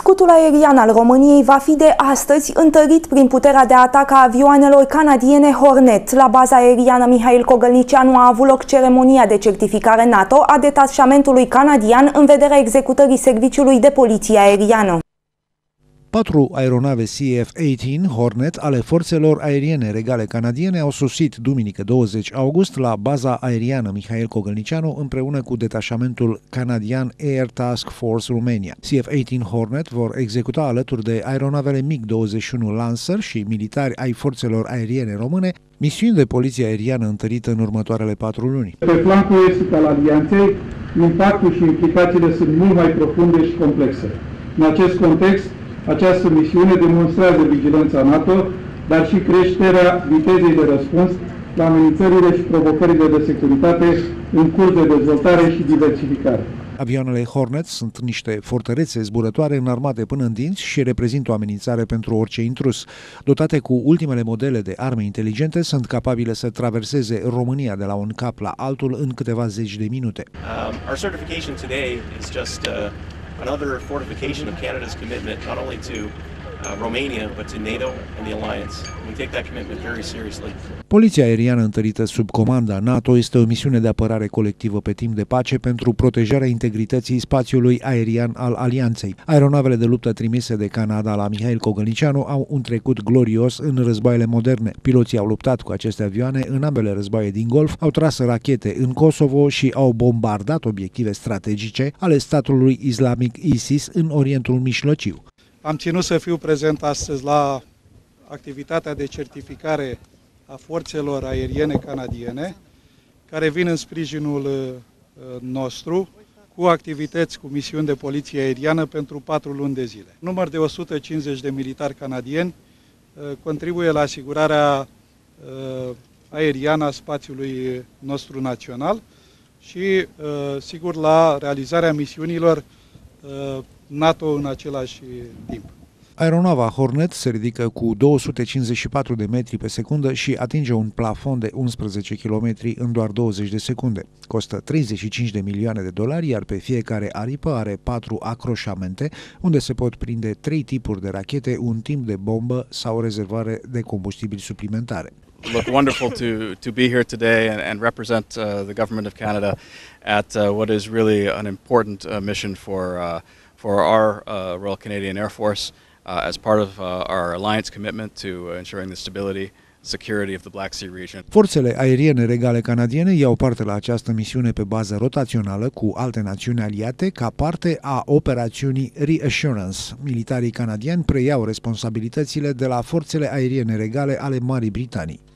Scutul aerian al României va fi de astăzi întărit prin puterea de atac a avioanelor canadiene Hornet. La baza aeriană Mihail Cogălnicianu a avut loc ceremonia de certificare NATO a detașamentului canadian în vederea executării serviciului de poliție aeriană. 4 aeronave CF-18 Hornet ale forțelor aeriene regale canadiene au sosit duminică 20 august la baza aeriană Mihail Cogălnicianu împreună cu detașamentul canadian Air Task Force Romania. CF-18 Hornet vor executa alături de aeronavele MiG-21 Lancer și militari ai forțelor aeriene române misiuni de poliție aeriană întărită în următoarele 4 luni. Pe flancul estic al alianței, impactul și implicațiile sunt mult mai profunde și complexe. În acest context, această misiune demonstrează vigilența NATO, dar și creșterea vitezei de răspuns la amenințările și provocările de securitate în curs de dezvoltare și diversificare. Avioanele Hornet sunt niște fortărețe zburătoare înarmate până în dinți și reprezintă o amenințare pentru orice intrus. Dotate cu ultimele modele de arme inteligente, sunt capabile să traverseze România de la un cap la altul în câteva zeci de minute. Our certification today is just another fortification of Canada's commitment not only to Romania, but to NATO and the alliance. We take that commitment very seriously. Poliția aeriană întărită sub comanda NATO este o misiune de apărare colectivă pe timp de pace pentru protejarea integrității spațiului aerian al alianței. Aeronavele de luptă trimise de Canada la Mihail Cogălnicianu au un trecut glorios în războaiele moderne. Piloții au luptat cu aceste avioane în ambele războaie din Golf, au tras rachete în Kosovo și au bombardat obiective strategice ale statului islamic ISIS în Orientul Mijlociu. Am ținut să fiu prezent astăzi la activitatea de certificare a forțelor aeriene canadiene, care vin în sprijinul nostru cu activități cu misiuni de poliție aeriană pentru 4 luni de zile. Număr de 150 de militari canadieni contribuie la asigurarea aeriană a spațiului nostru național și, sigur, la realizarea misiunilor NATO în același timp. Aeronava Hornet se ridică cu 254 de metri pe secundă și atinge un plafon de 11 km în doar 20 de secunde. Costă 35 de milioane de dolari, iar pe fiecare aripă are 4 acroșamente, unde se pot prinde 3 tipuri de rachete, un timp de bombă sau rezervare de combustibil suplimentare. Look wonderful to be here today and represent the government of Canada at what is really an important mission for our Royal Canadian Air Force as part of our alliance commitment to ensuring the stability, security of the Black Sea region. Forțele aeriene regale canadiene iau parte la această misiune pe bază rotațională cu alte națiuni aliate ca parte a operațiunii Reassurance. Militarii canadieni preiau responsabilitățile de la forțele aeriene regale ale Marii Britanii.